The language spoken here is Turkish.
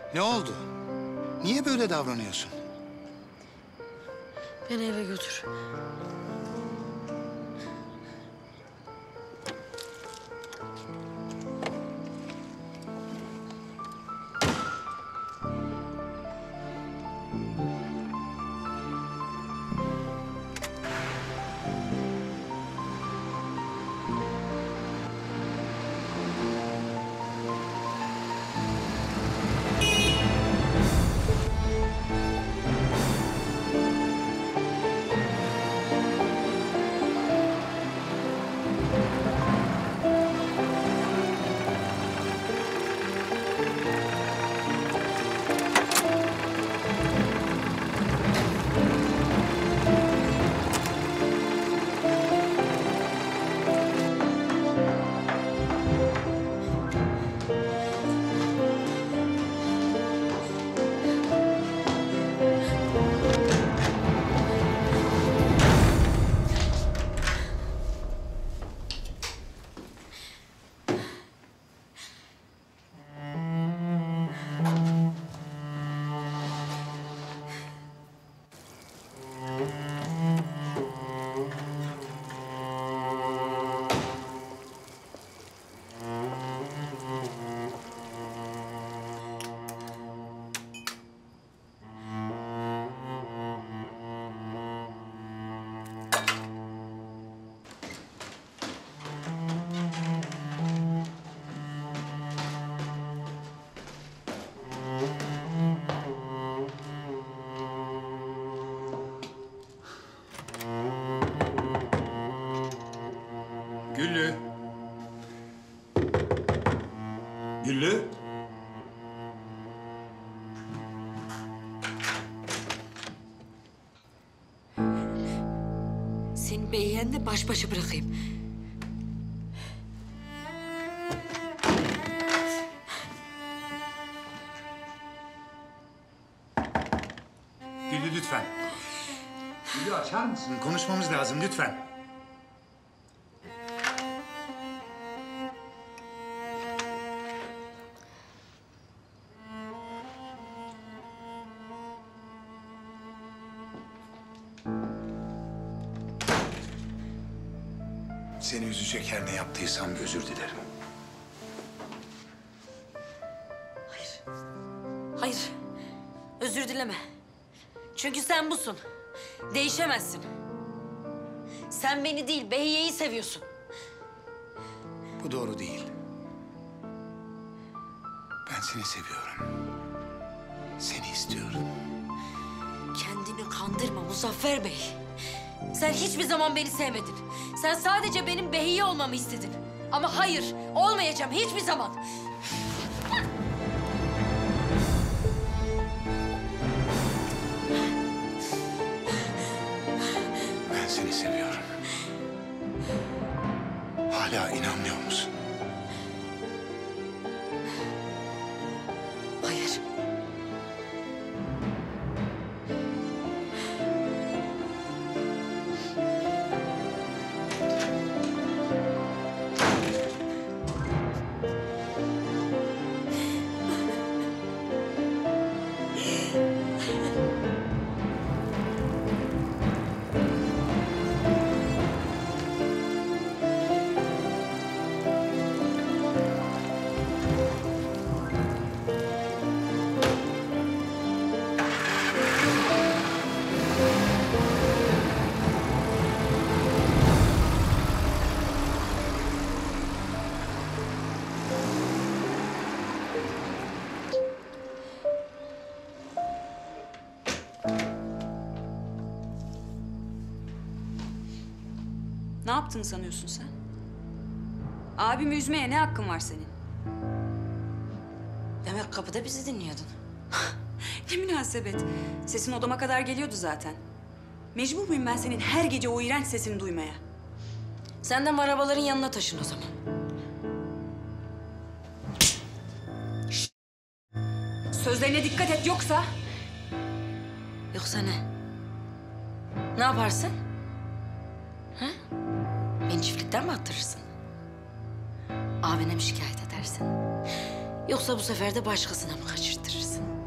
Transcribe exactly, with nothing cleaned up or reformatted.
Ne oldu? Niye böyle davranıyorsun? Beni eve götür. Güllü. Güllü. Seni beyenle baş başa bırakayım. Güllü lütfen. Güllü açar mısın? Konuşmamız lazım lütfen. Seni üzecek her ne yaptıysam özür dilerim. Hayır. Hayır. Özür dileme. Çünkü sen busun. Değişemezsin. Sen beni değil, Behiye'yi seviyorsun. Bu doğru değil. Ben seni seviyorum. Seni istiyorum. Kendini kandırma Muzaffer Bey. Sen hiçbir zaman beni sevmedin. Sen sadece benim Behiye olmamı istedin. Ama hayır, olmayacağım hiçbir zaman. Ben seni seviyorum. Hala inanmıyor musun? Hayır. Ne yaptığını sanıyorsun sen? Abimi üzmeye ne hakkın var senin? Demek kapıda bizi dinliyordun. Ne münasebet. Sesin odama kadar geliyordu zaten. Mecbur muyum ben senin her gece o iğrenç sesini duymaya? Sen de arabaların yanına taşın o zaman. Sözlerine dikkat et yoksa... Yoksa ne? Ne yaparsın? Ha? Beni çiftlikten mi attırırsın? Abine mi şikayet edersin? Yoksa bu sefer de başkasına mı kaçırtırırsın?